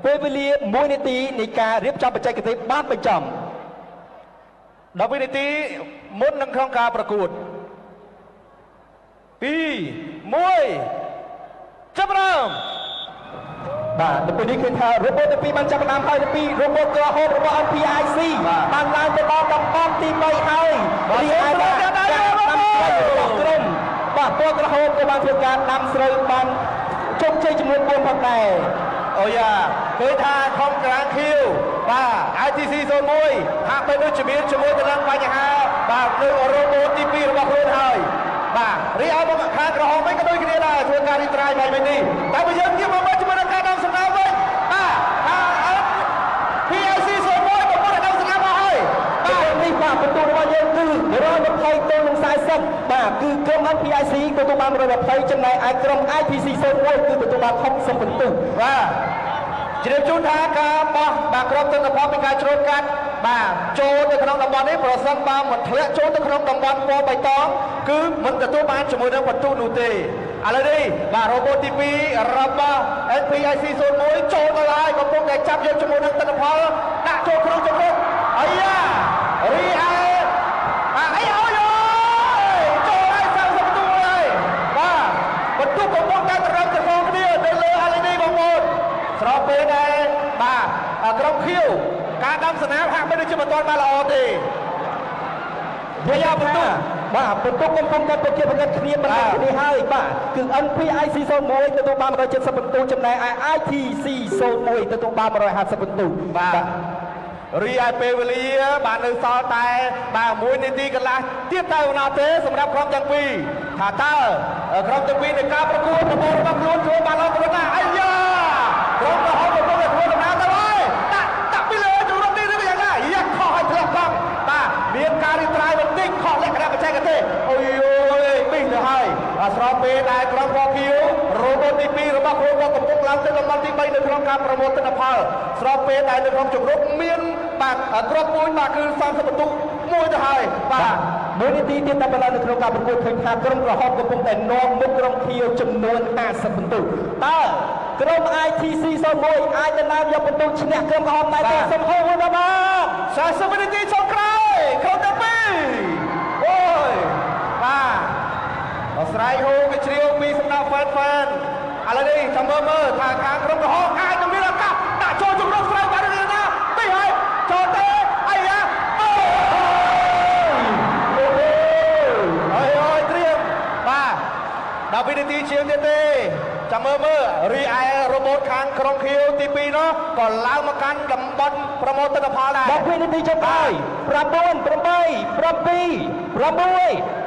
ពេលវេលា1នាទីនៃការរៀបចំបច្ចេកទេសបានបញ្ចប់ 10វិនាទីមុននឹងក្នុងការប្រកួត2 1ចាប់ផ្ដើមបាទទៅនេះគឺថារ៉ូបូតទី2បានចាប់ផ្ដើមហើយទី2រ៉ូបូតក្រហមរបស់ NPIC បានឡើងទៅដល់តំបន់ទី3ហើយរីឯការដាំស្រូវរបស់ក្រុមបាទពណ៌ក្រហមក៏បានធ្វើការដាំស្រូវបានជោគជ័យចំនួន4ផងដែរអូយ៉ាឃើញថាខំក្រាងខៀវបាទ ITC 01ហាក់បីដូចជាមានជាមួយទៅនឹងបញ្ហាបាទនៅរ៉ូបូតទី2របស់ខ្លួនហើយបាទរីឯមកខាងក្រហមវិញក៏ដូចគ្នាដែរធ្វើការរីត្រាយបែបនេះតែបើយើងងាកមកមើលជាមួយនឹងការដាំសំណើវិញបាទPIC 01កំពុងតែដាំសំណើមកហើយបាទនេះបាទបន្ទូរបស់យើងគឺ120ទៅនឹង40បាទគឺក្រុម NPIC ទទួលបាន120ចំណែកឯក្រុម ITC 01គឺទទួលបាន60បន្ទូបាទជ្រាបជូនថាការបោះបាទក្រុមទិន្នផលពីការច្រូតកាត់បាទចូលទៅក្នុងតំបន់នេះប្រសិនបើមិនធ្លាក់ចូលទៅក្នុងតំបន់ពណ៌បៃតងគឺមិនទទួលបានជាមួយនឹងបន្ទុកនោះទេឥឡូវនេះបាទរ៉ូបូតទី2របស់ NPIC 01ចូលទៅហើយកំពុងតែចាប់យកជាមួយនឹងទិន្នផលដាក់ចូលក្នុងជង្គង់អាយ៉ារីឯអីអើយចូលហើយ30បន្ទុកហើយបាទបន្ទុកកំពុងតែត្រឹមត្រង់គ្នាទៅលើ LED បងប្អូនស្របពេលដែរបាទក្រុមខៀវការដាំស្នាមហាក់បីដូចជាមិនទាន់បានល្អទេវាយ៉ាបន្ទុកបាទបន្ទុកកំពុងតែប្រកួតប្រជែងគ្នាបន្តិចនេះហើយបាទគឺ NPIC 01ទទួលបាន170បន្ទុកចំណែកឯ ITC 01ទទួលបាន150បន្ទុកបាទរីឯពេលវេលាបាននៅសល់តែបាទ1នាទីកន្លះទៀតតែប៉ុណ្ណោះទេសម្រាប់ក្រុមទាំងពីរថាតើក្រុមទាំងពីរនៃការប្រកួតរបស់ខ្លួនធ្វើបានល្អប៉ុណ្ណាអាយ៉ាក្រុមរបស់កំពុងតែធ្វើដំណើរទៅហើយដាក់ពីលើជម្រុំនេះឬយ៉ាងណាយ៉ាខុសឲ្យធ្លាក់កង់បាទមានការរីត្រាយបន្តិចខុសលក្ខណៈបច្ចេកទេសអូយពីទៅហើយស្របពេលដែលក្រុមរបស់គីវរ៉ូបូតទី2របស់ខ្លួនក៏កំពុងឡើងទៅតំបន់ទី3នៅក្នុងការប្រមូលទិន្នផលស្របពេលដែលនៅក្នុងជម្រុំមានបាទគ្រាប់មួយបាទគឺ30បន្ទុកមួយទៅហើយបាទ1នាទីទៀតតែប៉ុណ្ណឹងនៅក្នុងការប្រកួតឃើញថាក្រុមក្រហមកំពុងតែនាំមុខក្រុមខៀវចំនួន50បន្ទុកតើក្រុម ITC 01អាចដណ្ដើមយកបន្ទុកឈ្នះក្រុមក្រហមដែរទេសូមហៅមួយបាទ 40វិនាទីចុងក្រោយក្រុមទាំងពីរអូយបាទអស្រ័យហូគេជ្រាវពីសំណាក់ហ្វេនឥឡូវនេះចាំមើលថាខាងក្រុមក្រហមអាចនឹងមានឱកាសដាក់ចូលជម្រុំស្រូវបានឬណាពីហើយចូលទេអាយ៉ាអូយត្រៀមបាទ10វិនាទីជាងទៀតទេចាំមើលរីឯរ៉ូបូតខាងក្រុមខៀវទី2នោះក៏ឡើងមកកាន់តំបន់ប្រមូលទិន្នផលដែរ 10វិនាទីចុងក្រោយ9 8 7 6